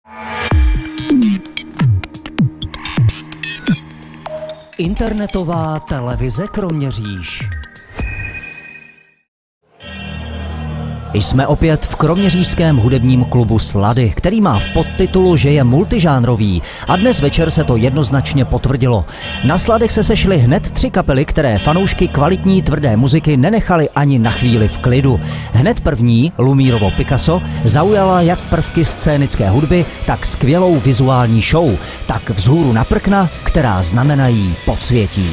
Internetová televize Kroměříž. Jsme opět v kroměřížském hudebním klubu Slady, který má v podtitulu, že je multižánrový, a dnes večer se to jednoznačně potvrdilo. Na Sladech se sešly hned 3 kapely, které fanoušky kvalitní tvrdé muziky nenechaly ani na chvíli v klidu. Hned první, Lumírovo Picasso, zaujala jak prvky scénické hudby, tak skvělou vizuální show, tak vzhůru na prkna, která znamenají podsvětí.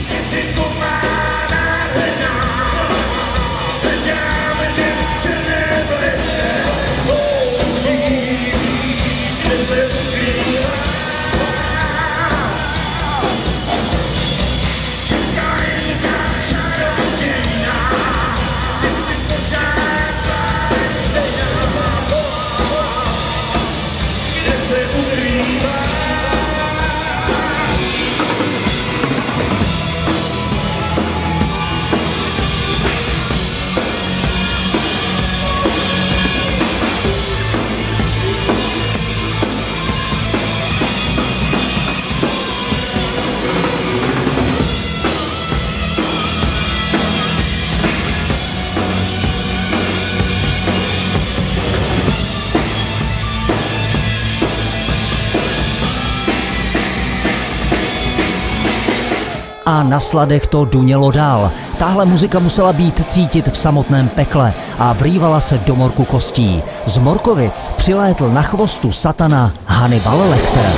A na Sladech to dunělo dál. Tahle muzika musela být cítit v samotném pekle a vrývala se do morku kostí. Z Morkovic přilétl na chvostu satana Hannibal Lecter.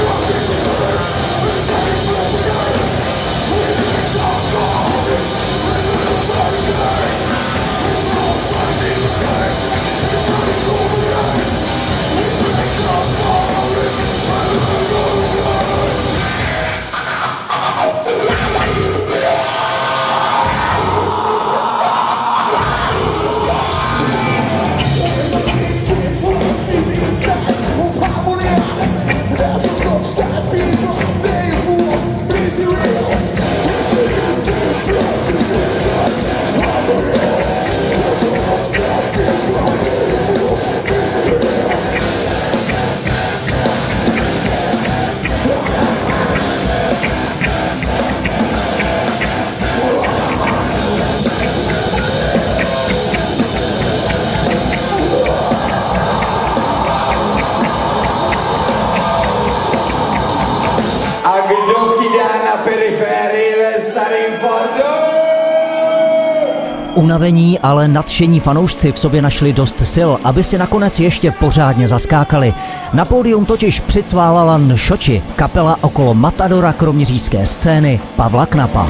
Unavení, ale nadšení fanoušci v sobě našli dost sil, aby si nakonec ještě pořádně zaskákali. Na pódium totiž přicválala Nšoči, kapela okolo matadora kroměřížské scény Pavla Knapa.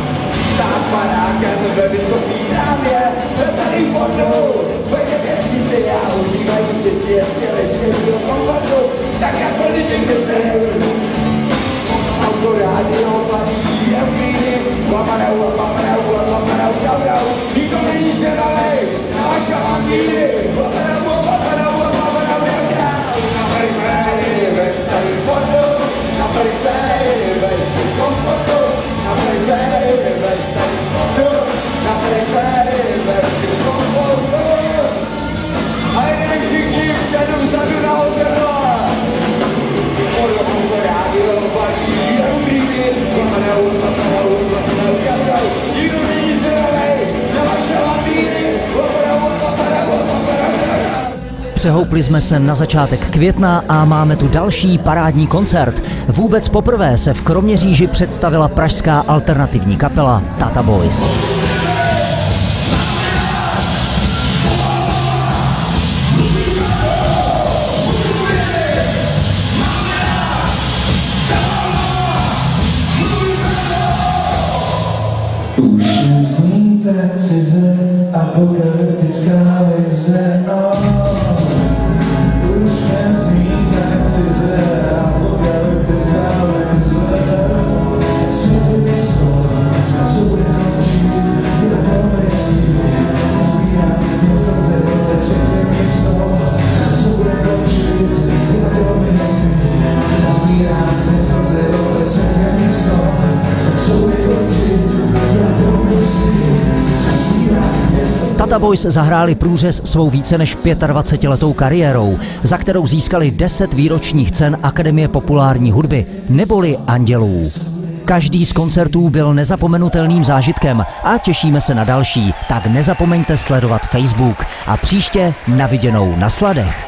Přehoupli jsme se na začátek května a máme tu další parádní koncert. Vůbec poprvé se v Kroměříži představila pražská alternativní kapela Tata Boys. Už nezní tak cize, apokalyptická vize, Už nezní tak cize, apokalyptická vize. Co to je slova, co bude končit? Pizza Boys zahráli průřez svou více než 25letou kariérou, za kterou získali 10 výročních cen Akademie populární hudby neboli Andělů. Každý z koncertů byl nezapomenutelným zážitkem a těšíme se na další, tak nezapomeňte sledovat Facebook a příště na viděnou na Sladech.